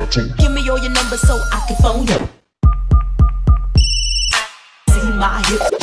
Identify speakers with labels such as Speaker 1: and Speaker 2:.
Speaker 1: Give me all your numbers so I can phone you. See my hips.